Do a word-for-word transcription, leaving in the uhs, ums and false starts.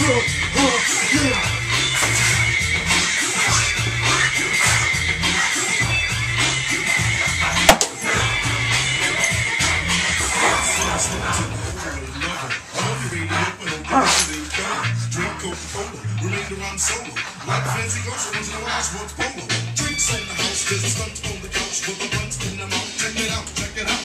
Like fancy girls, I want to know how I smoke polo. Drinks on the house, there's a stunt on the couch with a blunt